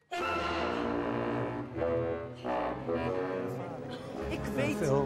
Ik weet veel.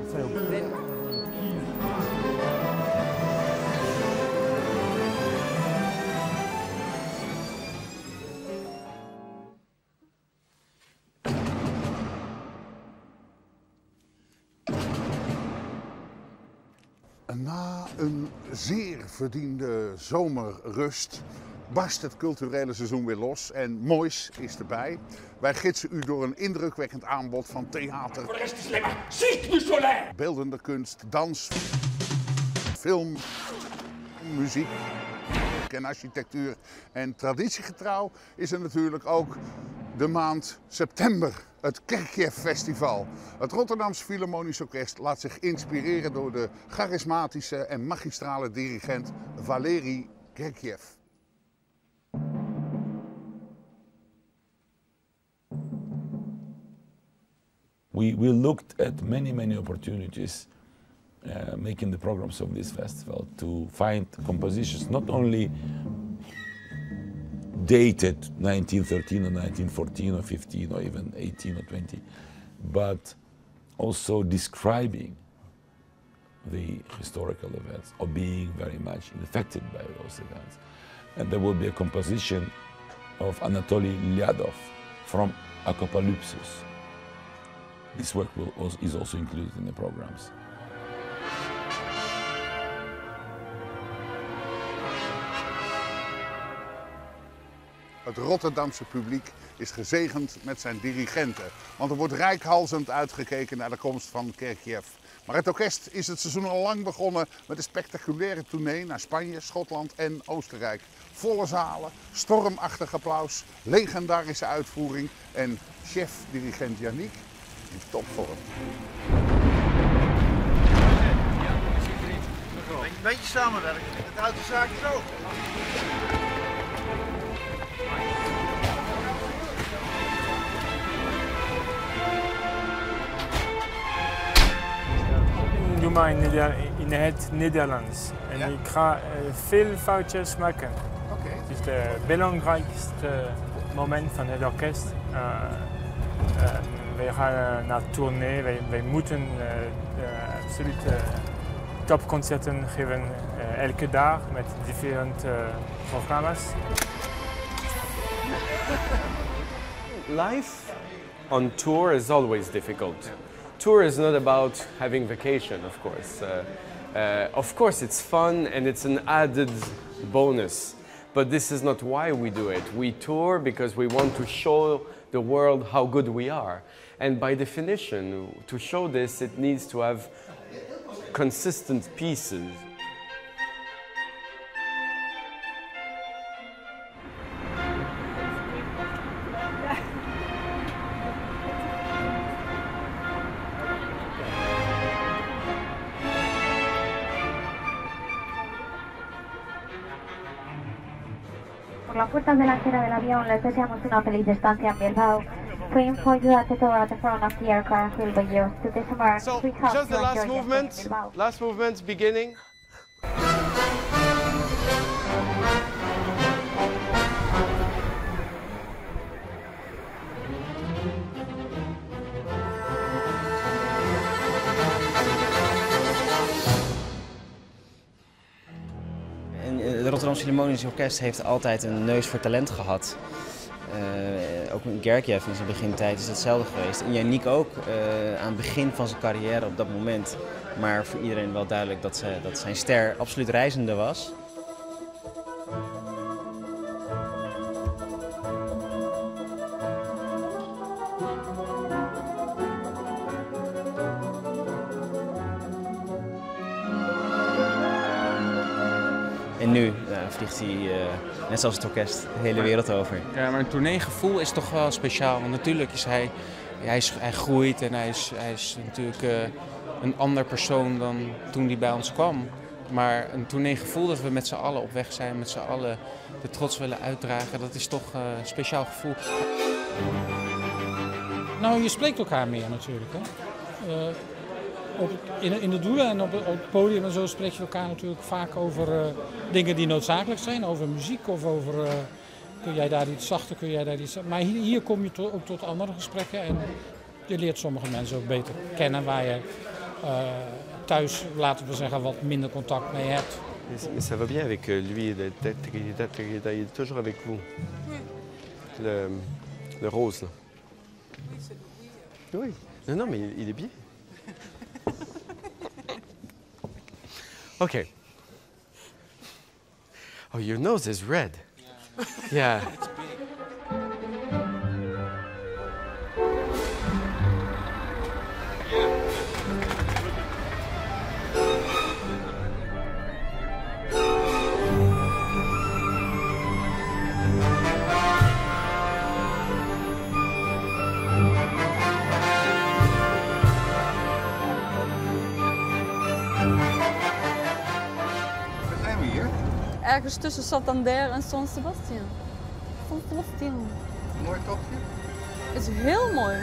Na een zeer verdiende zomerrust barst het culturele seizoen weer los en moois is erbij. Wij gidsen u door een indrukwekkend aanbod van theater, beeldende kunst, dans, film, muziek en architectuur. En traditiegetrouw is er natuurlijk ook de maand september, het Kerkjev Festival. Het Rotterdamse Philharmonisch Orkest laat zich inspireren door de charismatische en magistrale dirigent Valery Gergiev. We looked at many opportunities making the programs of this festival to find compositions not only dated 1913 or 1914 or 15 or even 18 or 20, but also describing the historical events or being very much affected by those events. And there will be a composition of Anatoly Lyadov from Apocalypsis. This work is also included in the programs. Het Rotterdamse publiek is gezegend met zijn dirigenten, want er wordt reikhalzend uitgekeken naar de komst van Gergiev. Maar het orkest is het seizoen al lang begonnen met een spectaculaire tournee naar Spanje, Schotland en Oostenrijk. Volle zalen, stormachtig applaus, legendarische uitvoering en chef-dirigent Yannick in topvorm. Een beetje samenwerken, het houdt de zaak droog. Doe maar in het Nederlands. En ik ga veel foutjes maken. Het is het belangrijkste moment van het orkest. Wij gaan naar tournee, wij moeten absoluut topconcerten geven elke dag met differente programma's. Life on tour is always difficult. Tour is not about having vacation, of course. Of course it's fun and it's an added bonus. But this is not why we do it. We tour because we want to show the world how good we are. And by definition, to show this, it needs to have consistent pieces. Por las puertas delanteras del avión les deseamos una feliz estancia en Bilbao. We invite you to at the front of the aircraft will be used to disembark. So, just the last movement, beginning. Het Rotterdamse Philharmonisch Orkest heeft altijd een neus voor talent gehad. Ook met Gergiev in zijn begintijd is hetzelfde geweest. En Yannick ook aan het begin van zijn carrière op dat moment. Maar voor iedereen wel duidelijk dat zijn ster absoluut reizende was. En nu vliegt hij, net zoals het orkest, de hele wereld over. Ja, maar een tourneegevoel is toch wel speciaal. Want natuurlijk is hij groeit en hij is natuurlijk een ander persoon dan toen hij bij ons kwam. Maar een tourneegevoel dat we met z'n allen op weg zijn, met z'n allen de trots willen uitdragen, dat is toch een speciaal gevoel. Nou, je spreekt elkaar meer natuurlijk. Hè? In de doelen en op het podium en zo spreek je elkaar natuurlijk vaak over dingen die noodzakelijk zijn. Over muziek of over kun jij daar iets zachter, kun jij daar iets... Maar hier kom je ook tot andere gesprekken en je leert sommige mensen ook beter kennen waar je thuis, laten we zeggen, wat minder contact mee hebt. Mais ça va bien avec lui, il est toujours avec vous. Le rose là. Oui, c'est Louis. Oui. Non, mais il est bien. Okay. Oh, your nose is red. Yeah. Ergens tussen Santander en San Sebastian. San Sebastian. Mooi tochtje? Het is heel mooi.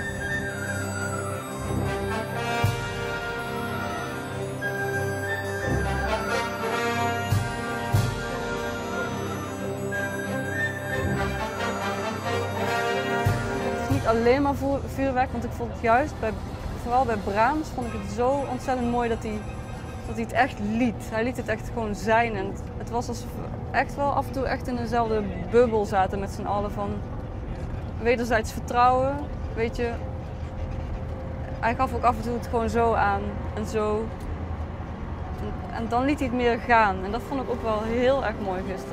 Het is niet alleen maar vuurwerk, want ik vond het juist, vooral bij Brahms, vond ik het zo ontzettend mooi dat hij het echt liet. Hij liet het echt gewoon zijn. En het was alsof we echt wel af en toe echt in dezelfde bubbel zaten met z'n allen van wederzijds vertrouwen. Weet je, hij gaf ook af en toe het gewoon zo aan en zo. En dan liet hij het meer gaan. En dat vond ik ook wel heel erg mooi gisteren.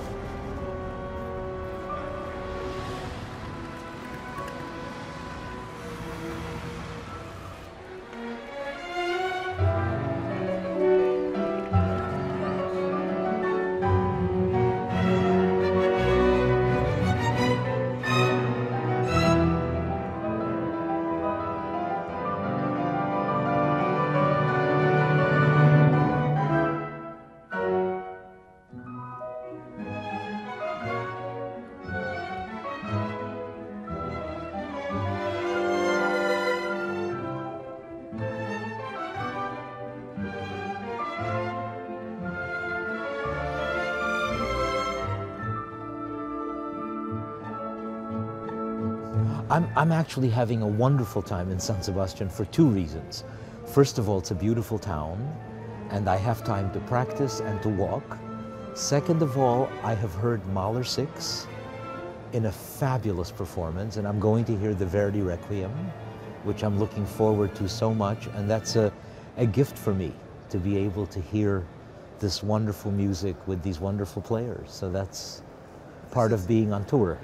I'm actually having a wonderful time in San Sebastian for two reasons. First of all, it's a beautiful town, and I have time to practice and to walk. Second of all, I have heard Mahler 6 in a fabulous performance, and I'm going to hear the Verdi Requiem, which I'm looking forward to so much, and that's a gift for me, to be able to hear this wonderful music with these wonderful players. So that's part of being on tour.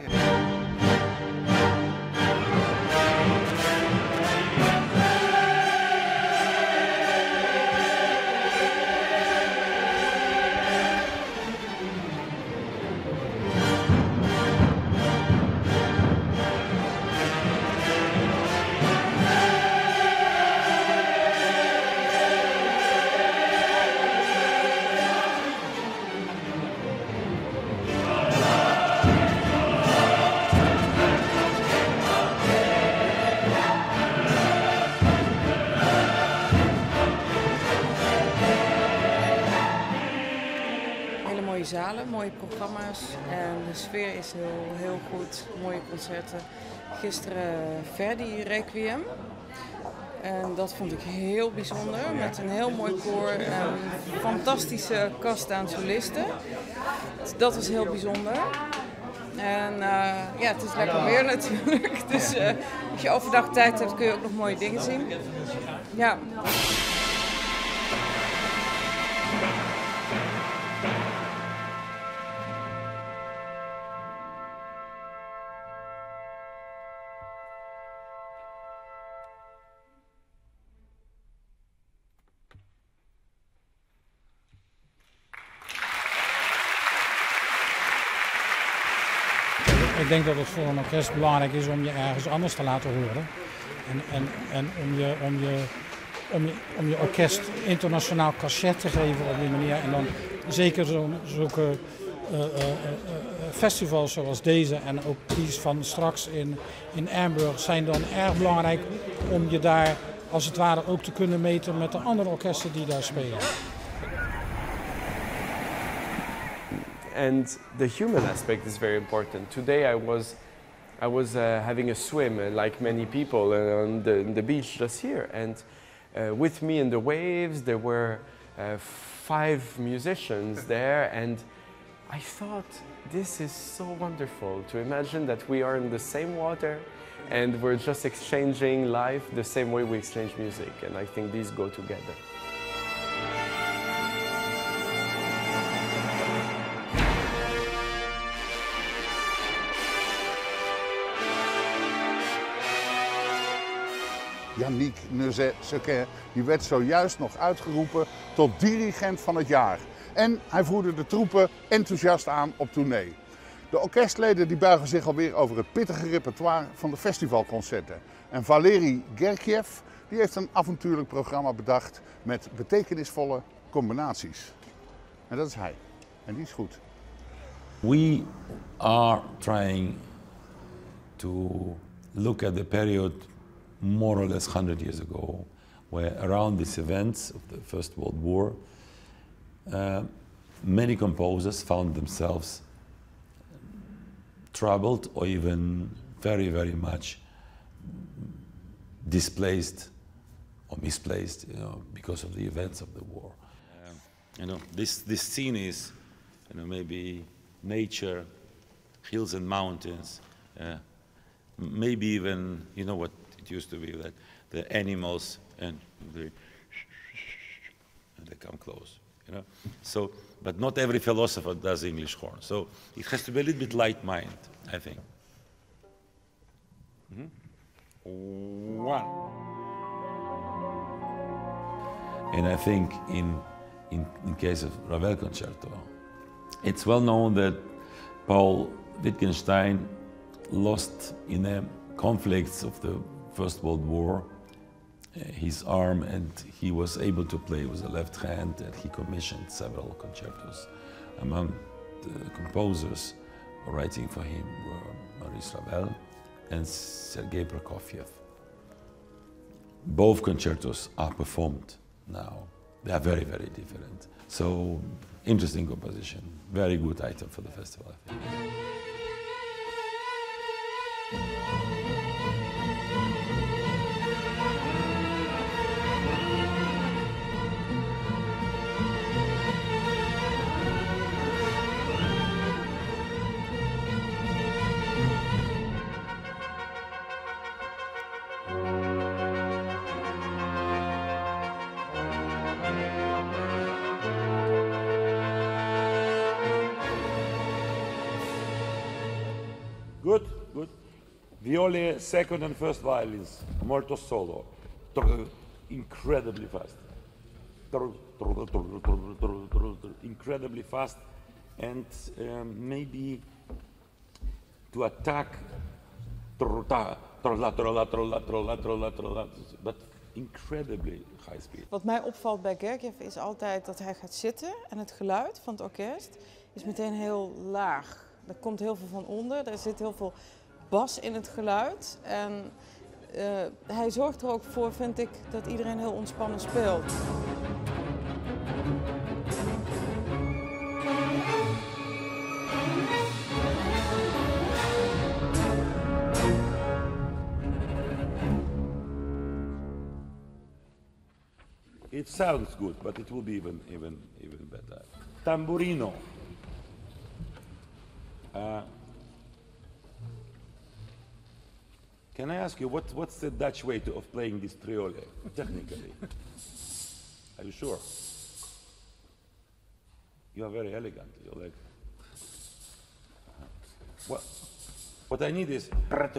Zalen, mooie programma's en de sfeer is heel goed, mooie concerten. Gisteren Verdi Requiem en dat vond ik heel bijzonder met een heel mooi koor en een fantastische kast aan solisten. Dat was heel bijzonder. En ja, het is lekker weer natuurlijk, dus als je overdag tijd hebt kun je ook nog mooie dingen zien. Ja. Ik denk dat het voor een orkest belangrijk is om je ergens anders te laten horen. En om je orkest internationaal cachet te geven op die manier. En dan zeker zulke festivals zoals deze en ook die van straks in Hamburg zijn dan erg belangrijk om je daar als het ware ook te kunnen meten met de andere orkesten die daar spelen. and the human aspect is very important. Today I was having a swim, like many people, on the beach just here, and with me in the waves there were 5 musicians there, and I thought, this is so wonderful to imagine that we are in the same water and we're just exchanging life the same way we exchange music, and I think these go together. Yannick Neuset-Sequin, die werd zojuist nog uitgeroepen tot dirigent van het jaar. En hij voerde de troepen enthousiast aan op tournee. De orkestleden die buigen zich alweer over het pittige repertoire van de festivalconcerten. En Valery Gergiev die heeft een avontuurlijk programma bedacht met betekenisvolle combinaties. En dat is hij. En die is goed. We are trying to look at the period more or less 100 years ago, where around these events of the First World War, many composers found themselves troubled or even very, very much displaced or misplaced, because of the events of the war. This scene is, maybe nature, hills and mountains, maybe even, what it used to be, that the animals and they come close, So, but not every philosopher does English horn, so it has to be a little bit light mind, I think. One. And I think in case of Ravel concerto, it's well known that Paul Wittgenstein lost in the conflicts of the First World War his arm, and he was able to play with the left hand, and he commissioned several concertos. Among the composers writing for him were Maurice Ravel and Sergei Prokofiev. Both concertos are performed now. They are very, very different. So, interesting composition. Very good item for the festival, I think. Good, good. Viole, second and first violins, molto solo, incredibly fast. Incredibly fast, and maybe to attack, but incredibly high speed. Wat mij opvalt bij Gergiev is altijd dat hij gaat zitten en het geluid van het orkest is meteen heel laag. Er komt heel veel van onder, er zit heel veel bas in het geluid. En hij zorgt er ook voor, vind ik, dat iedereen heel ontspannen speelt. It sounds good, but it will be even better. Tamburino. Can I ask you, what's the Dutch way of playing this triole, technically? Are you sure? You are very elegant. You're like... What I need is...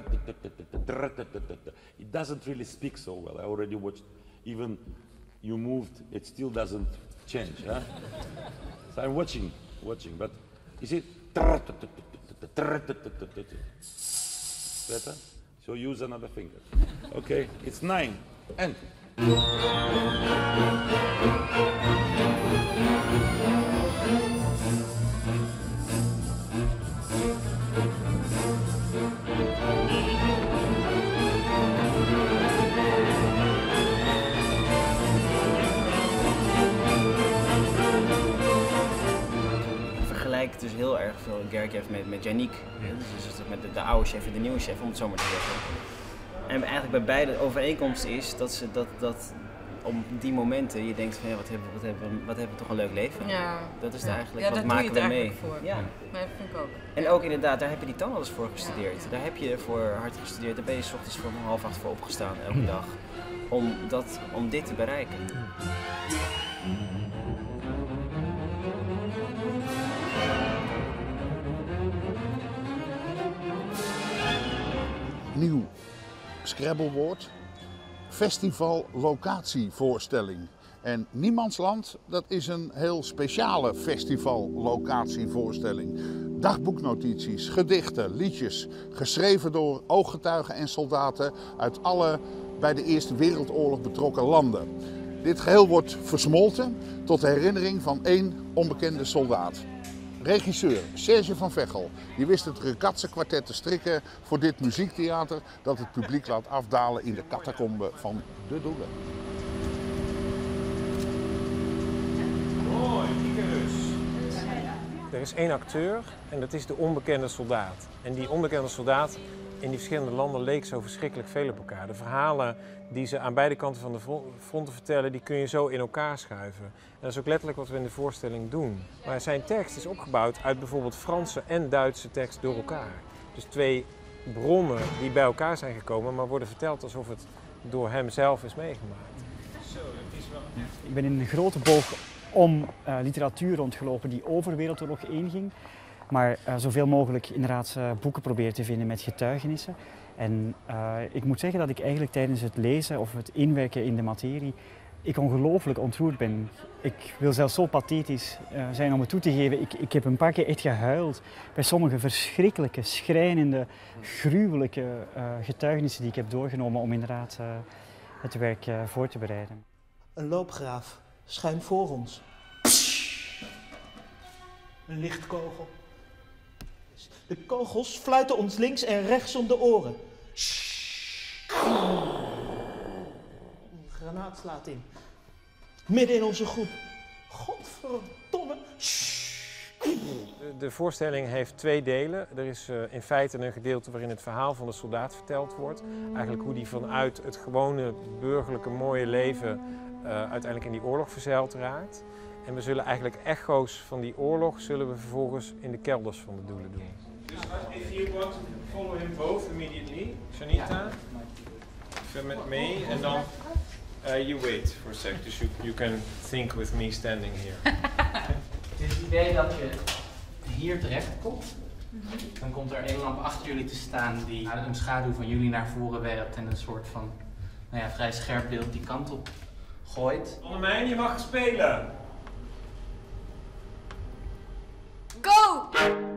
It doesn't really speak so well. I already watched, even you moved, it still doesn't change. Huh? So I'm watching, but is it... Better? So use another finger. Okay, it's 9. And. Vergelijk dus heel veel Gergiev met Yannick. Dus met de oude chef en de nieuwe chef, om het zo maar te zeggen. En eigenlijk bij beide overeenkomst is dat op die momenten je denkt van ja, wat hebben we toch een leuk leven. Ja. Dat is het eigenlijk, ja, wat daar maken doe je we het mee. Voor. Ja. Nee, dat vind ik ook. En ook inderdaad, daar heb je die toonles voor gestudeerd. Ja. Daar heb je voor hard gestudeerd. Daar ben je 's ochtends voor om 7:30 voor opgestaan elke dag. Om dit te bereiken. Nieuw Scrabblewoord. Festival locatievoorstelling. En Niemandsland, dat is een heel speciale festival locatievoorstelling. Dagboeknotities, gedichten, liedjes, geschreven door ooggetuigen en soldaten uit alle bij de Eerste Wereldoorlog betrokken landen. Dit geheel wordt versmolten tot de herinnering van 1 onbekende soldaat. Regisseur Serge van Veghel, die wist het Rekatse kwartet te strikken voor dit muziektheater dat het publiek laat afdalen in de catacomben van de Doelen. Mooi, er is 1 acteur en dat is de onbekende soldaat. En die onbekende soldaat in die verschillende landen leek zo verschrikkelijk veel op elkaar. De verhalen die ze aan beide kanten van de fronten vertellen, die kun je zo in elkaar schuiven. En dat is ook letterlijk wat we in de voorstelling doen. Maar zijn tekst is opgebouwd uit bijvoorbeeld Franse en Duitse tekst door elkaar. Dus 2 bronnen die bij elkaar zijn gekomen, maar worden verteld alsof het door hem zelf is meegemaakt. Zo, dat is wel... Ik ben in een grote boog om literatuur rondgelopen die over Wereldoorlog 1 ging. Maar zoveel mogelijk inderdaad boeken proberen te vinden met getuigenissen. En ik moet zeggen dat ik eigenlijk tijdens het lezen of het inwerken in de materie, ik ongelooflijk ontroerd ben. Ik wil zelfs zo pathetisch zijn om het toe te geven. Ik heb een paar keer echt gehuild bij sommige verschrikkelijke, schrijnende, gruwelijke getuigenissen die ik heb doorgenomen om inderdaad het werk voor te bereiden. Een loopgraaf, schuin voor ons. Een lichtkogel. De kogels fluiten ons links en rechts om de oren. Een granaat slaat in. Midden in onze groep. Godverdomme. De voorstelling heeft 2 delen. Er is in feite een gedeelte waarin het verhaal van de soldaat verteld wordt. Eigenlijk hoe die vanuit het gewone burgerlijke mooie leven uiteindelijk in die oorlog verzeild raakt. En we zullen eigenlijk echo's van die oorlog zullen we vervolgens in de kelders van de Doelen doen. Dus if you want to follow him both immediately, Shanita, met me, en dan you wait for a sec, dus you can think with me standing here. Het is het idee dat je hier terecht komt. Dan komt er een lamp achter jullie te staan die een schaduw van jullie naar voren werpt en een soort van vrij scherp beeld die kant op gooit. Annemijn, je mag spelen! Go!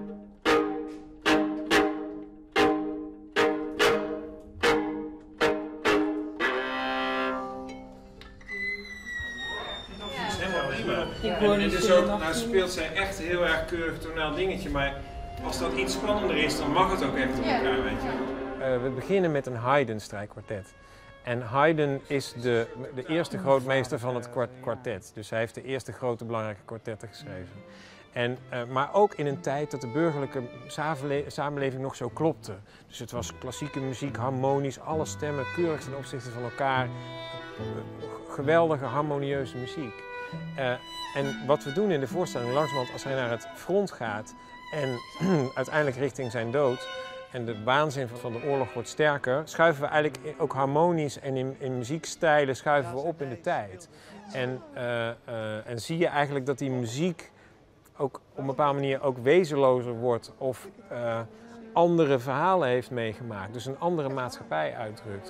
En het is ook, nou speelt zij echt heel erg keurig toneel dingetje, maar als dat iets spannender is, dan mag het ook echt op elkaar, weet je. We beginnen met een Haydn-strijkkwartet. En Haydn is de eerste grootmeester van het kwartet. Dus hij heeft de eerste grote belangrijke kwartetten geschreven. En, maar ook in een tijd dat de burgerlijke samenleving nog zo klopte. Dus het was klassieke muziek, harmonisch, alle stemmen keurig ten opzichte van elkaar. Geweldige, harmonieuze muziek. En wat we doen in de voorstelling, langzamerhand als hij naar het front gaat en uiteindelijk richting zijn dood en de waanzin van de oorlog wordt sterker, schuiven we eigenlijk ook harmonisch en in muziekstijlen schuiven we op in de tijd. En zie je eigenlijk dat die muziek ook op een bepaalde manier ook wezenlozer wordt of andere verhalen heeft meegemaakt, dus een andere maatschappij uitdrukt.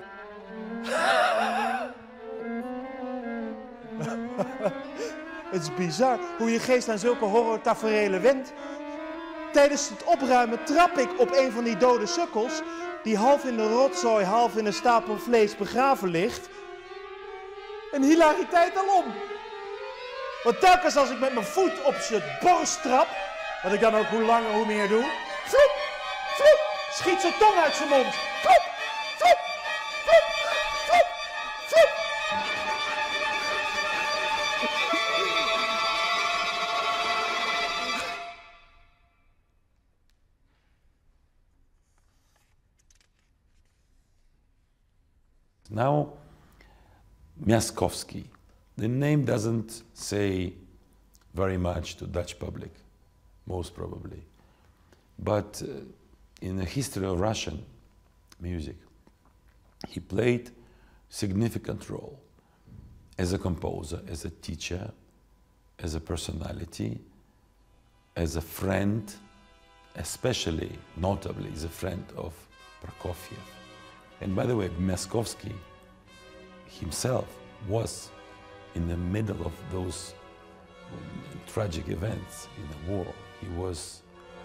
Het is bizar hoe je geest aan zulke horrortaferelen wendt. Tijdens het opruimen trap ik op een van die dode sukkels, die half in de rotzooi, half in een stapel vlees begraven ligt. Een hilariteit alom. Want telkens als ik met mijn voet op zijn borst trap, wat ik dan ook hoe langer hoe meer doe, vloep, vloep, schiet zijn tong uit zijn mond. Vloep, vloep, vloep, vloep, vloep. Now, Miaskowski. The name doesn't say very much to Dutch public, most probably. But in the history of Russian music, he played significant role as a composer, as a teacher, as a personality, as a friend, especially, notably, as a friend of Prokofiev. And by the way, Miaskowski himself was in the middle of those tragic events in the war. He was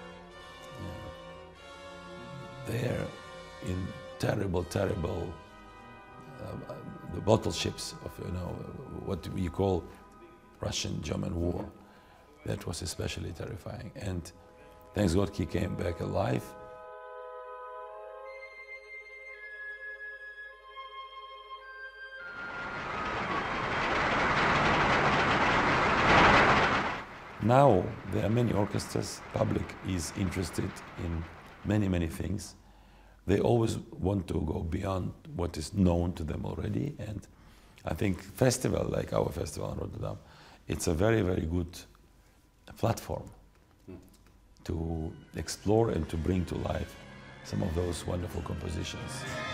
there in terrible, terrible, the battleships of, what we call Russian-German war. That was especially terrifying. And thanks God he came back alive. Now there are many orchestras, public is interested in many, many things. They always want to go beyond what is known to them already, and I think festival like our festival in Rotterdam, it's a very, very good platform to explore and to bring to life some of those wonderful compositions.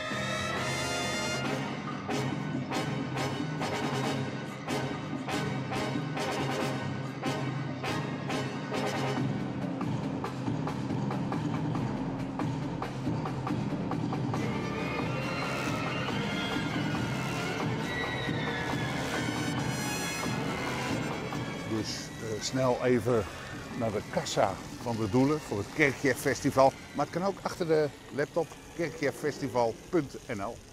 Dus snel even naar de kassa van de doelen voor het Kerkjef Festival. Maar het kan ook achter de laptop kerkjeffestival.nl.